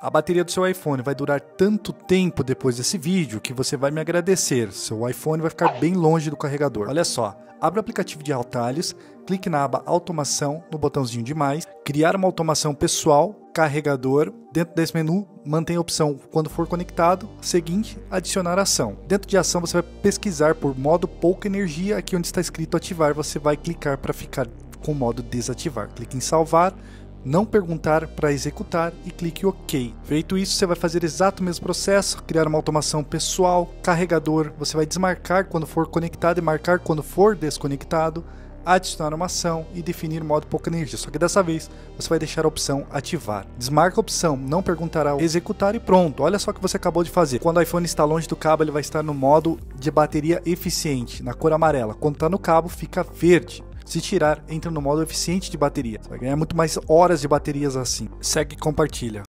A bateria do seu iPhone vai durar tanto tempo depois desse vídeo que você vai me agradecer. Seu iPhone vai ficar bem longe do carregador. Olha só, abre o aplicativo de atalhos, clique na aba automação, no botãozinho de mais, criar uma automação pessoal, carregador. Dentro desse menu, mantenha a opção quando for conectado, seguinte, adicionar ação. Dentro de ação você vai pesquisar por modo pouca energia, aqui onde está escrito ativar, você vai clicar para ficar com o modo desativar. Clique em salvar, não perguntar para executar e clique OK. Feito isso, você vai fazer exato o mesmo processo, criar uma automação pessoal, carregador, você vai desmarcar quando for conectado e marcar quando for desconectado, adicionar uma ação e definir modo pouca energia, só que dessa vez você vai deixar a opção ativar. Desmarca a opção, não perguntará executar e pronto, olha só o que você acabou de fazer. Quando o iPhone está longe do cabo, ele vai estar no modo de bateria eficiente, na cor amarela. Quando está no cabo, fica verde. Se tirar, entra no modo eficiente de bateria. Você vai ganhar muito mais horas de baterias assim. Segue e compartilha.